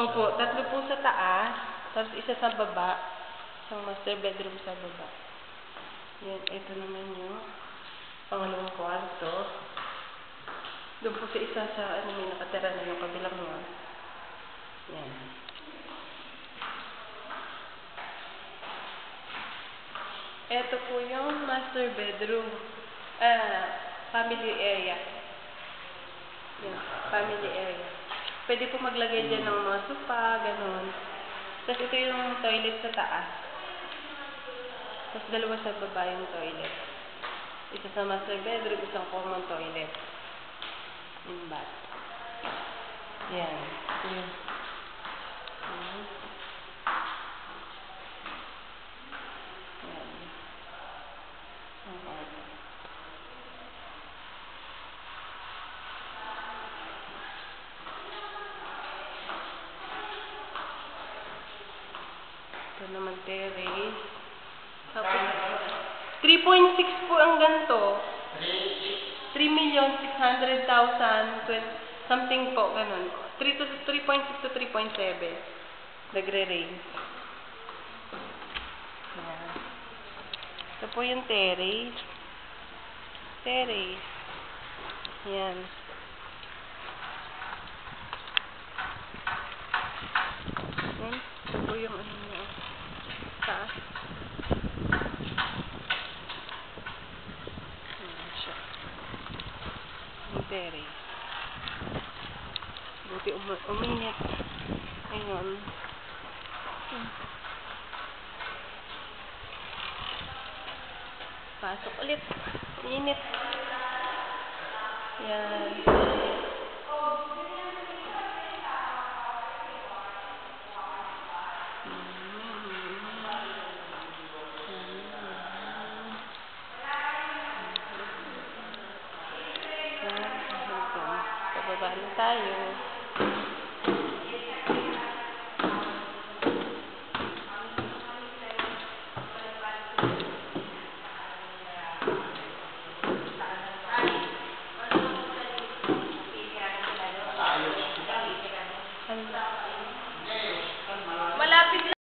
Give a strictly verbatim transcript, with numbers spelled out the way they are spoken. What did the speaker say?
Opo, tatlo po sa taas, tapos isa sa baba, isang master bedroom sa baba. Yan, ito naman yung pangalawang kwarto. Doon po sa isa sa ano may nakatira na yung kabilang mo. Yan. Ito po yung master bedroom. Ah, family area. Yan, family area. Pwede po maglagay dyan ng mga sofa, gano'n. Tapos ito yung toilet sa taas. Tapos dalawa sa baba yung toilet. Isa sa master bedroom, isang common toilet. Yung bath. Yan. Yan. Yan. Yan. Okay. Ito naman terrace. Tapos, three point six po ang ganito. three million six hundred thousand something po, ganun. three point six to three point seven. Nagre-range. Yan. Ito po yung terrace. Terrace. Yan. Yan. Ito po yung ano niya. Taas. Yan siya. Yung terrace. Buti um uminit. Ayun. Hmm. Pasok ulit. Init. Yan. Pababa na tayo.